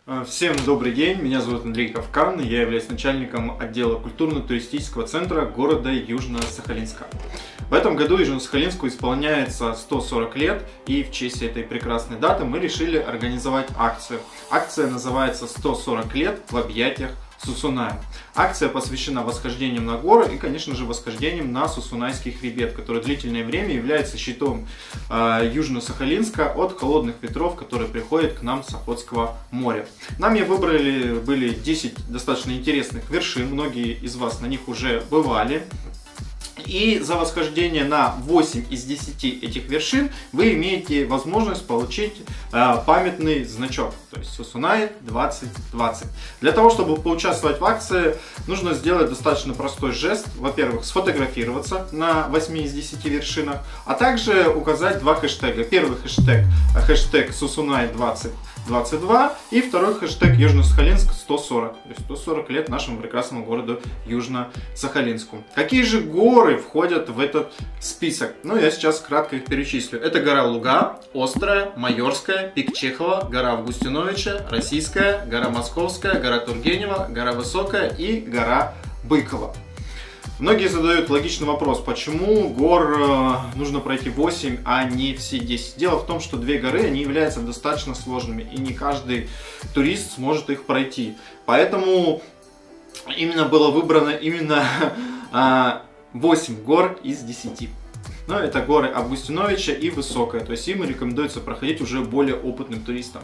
Всем добрый день, меня зовут Андрей Кавкан, я являюсь начальником отдела культурно-туристического центра города Южно-Сахалинска. В этом году Южно-Сахалинску исполняется 140 лет, и в честь этой прекрасной даты мы решили организовать акцию. Акция называется «140 лет в объятиях Сусуная». Акция посвящена восхождениям на горы и, конечно же, восхождениям на Сусунайский хребет, который длительное время является щитом Южно-Сахалинска от холодных ветров, которые приходят к нам с Охотского моря. Нами выбрали были 10 достаточно интересных вершин, многие из вас на них уже бывали. И за восхождение на 8 из 10 этих вершин вы имеете возможность получить памятный значок, то есть Сусунай 2020. Для того, чтобы поучаствовать в акции, нужно сделать достаточно простой жест. Во-первых, сфотографироваться на 8 из 10 вершинах, а также указать два хэштега. Первый хэштег Сусунай 2022 и второй хэштег Южно-Сахалинск 140. То есть 140 лет нашему прекрасному городу Южно-Сахалинску. Какие же горы входят в этот список? Ну, я сейчас кратко их перечислю. Это гора Луга, Острая, Майорская, Пик Чехова, гора Августиновича, Российская, гора Московская, гора Тургенева, гора Высокая и гора Быкова. Многие задают логичный вопрос, почему гор нужно пройти 8, а не все 10. Дело в том, что две горы, они являются достаточно сложными, и не каждый турист сможет их пройти. Поэтому именно было выбрано именно 8 гор из 10. Но это горы Августиновича и Высокая, то есть им рекомендуется проходить уже более опытным туристам.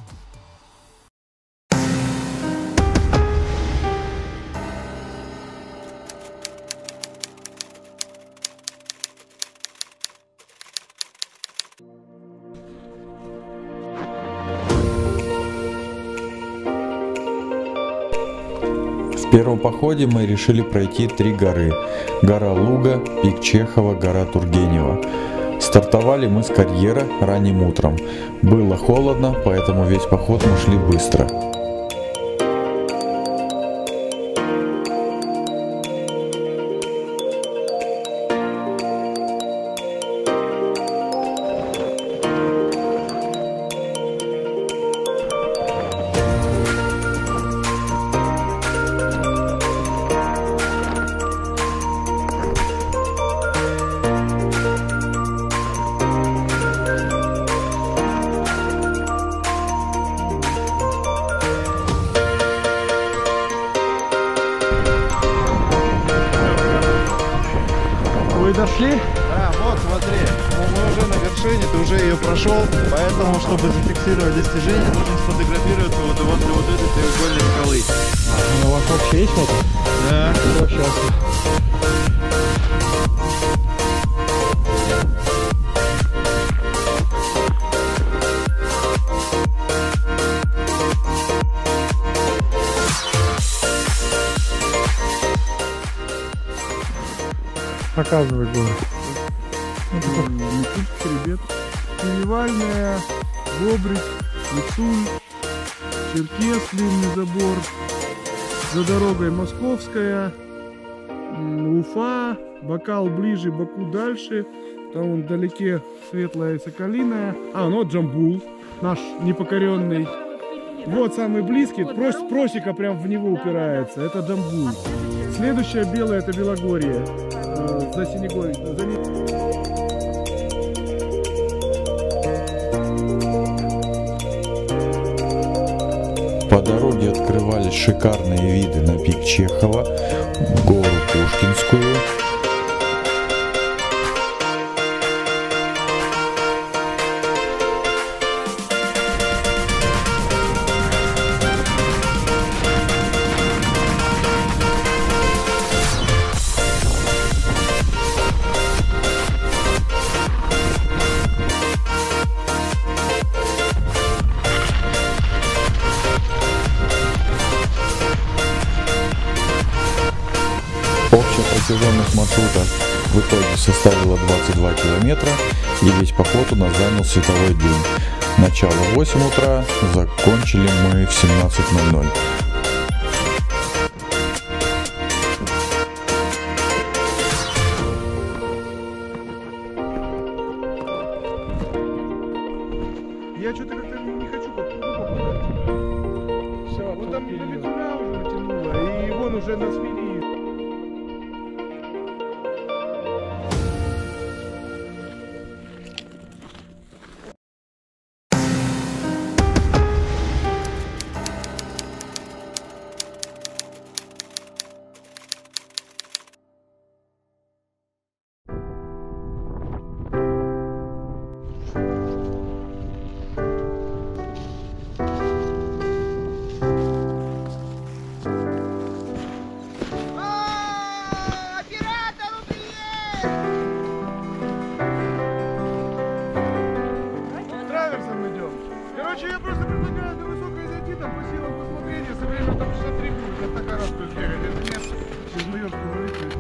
В первом походе мы решили пройти 3 горы. Гора Луга, Пик Чехова, гора Тургенева. Стартовали мы с карьера ранним утром. Было холодно, поэтому весь поход мы шли быстро. Вы дошли? Да, вот смотри, мы уже на вершине, ты уже ее прошел, поэтому, чтобы зафиксировать достижение, нужно сфотографироваться вот возле вот этой треугольной скалы. У вас вообще есть фото? Да. Все, сейчас. Показывай горы. Тут хребет. Перевальная, Бобрик, Ицуль, Черкес, длинный забор. За дорогой Московская, Уфа, Бакал ближе, Баку дальше. Там вон вдалеке Светлая и Соколиная. Ну вот Джамбул, наш непокоренный. Вот самый близкий, просека прям в него упирается. Это Джамбул. Следующая белая — это Белогорье. За Синегорье. По дороге открывались шикарные виды на Пик Чехова, гору Пушкинскую. Общая протяженность маршрута в итоге составила 22 километра, и весь поход у нас занял световой день. Начало в 8 утра, закончили мы в 17:00. Я что-то как-то не хочу попадать. уже на свиньи. Короче, я просто предлагаю до высокой зайти, там по силам посмотреть, если время там 63 будет, я так раз будет бегать, это нет, из Нью-Йорка зависит.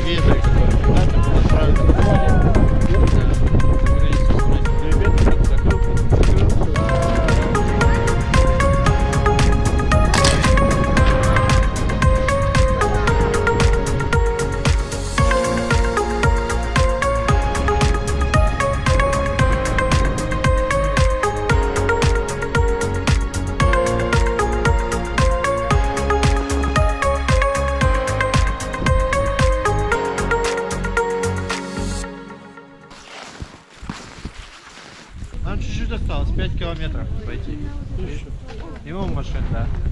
виды, которые куда-то мы отправить Нам чуть-чуть осталось, 5 километров пройти. Его машин, да.